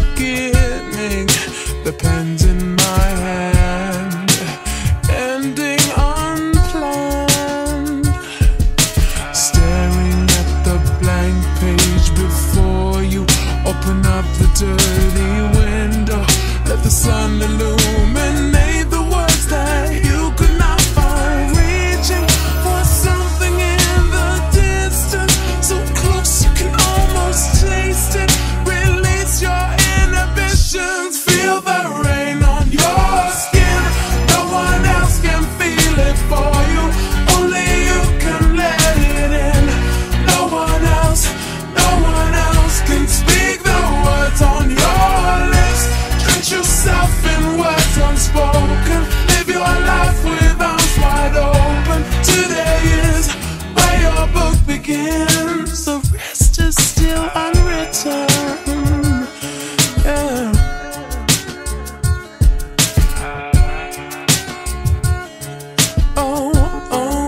beginning, the pen's in my hand, ending unplanned. Staring at the blank page before you, open up the dirty window, let the sun illuminate the words that you could not find. Reaching for something in the distance, so close you can almost taste it. Release your inhibitions, feel the rain on your skin. No one else can feel it for you, only you can let it in. No one else can speak the words on your lips. Drench yourself in words unspoken, live your life with arms wide open. Today is where your book begins, the rest is still unwritten. Yeah. Oh, oh.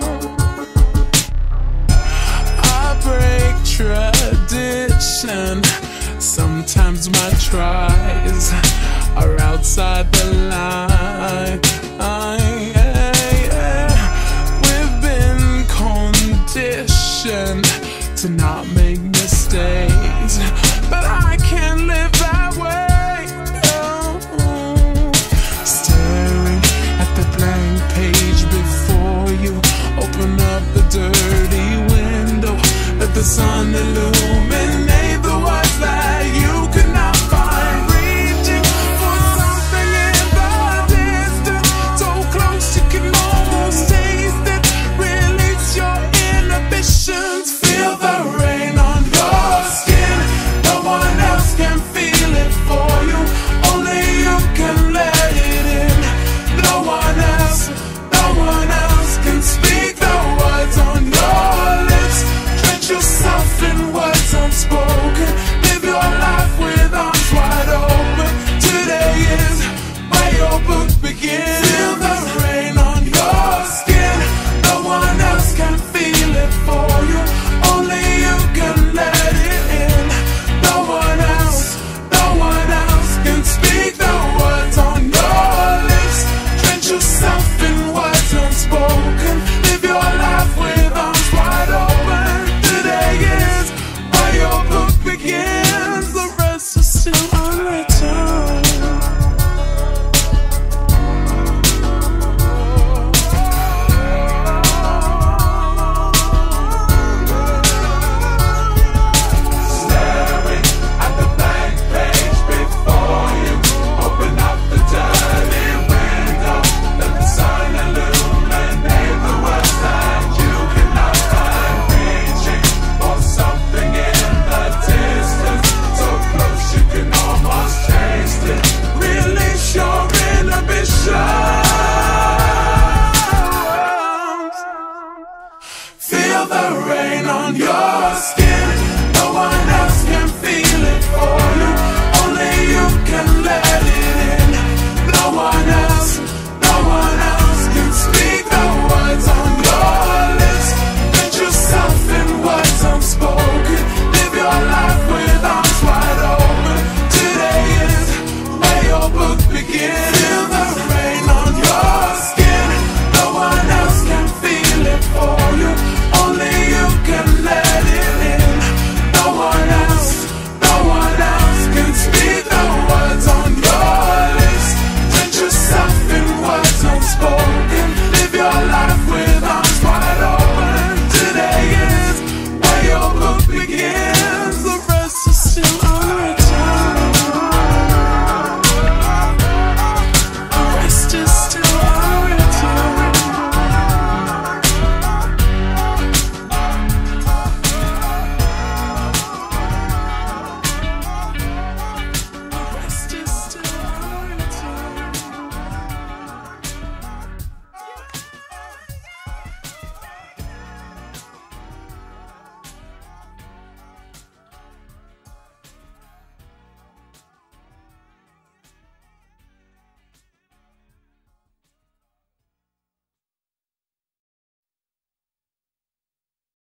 I break tradition. Sometimes my tries are outside the line.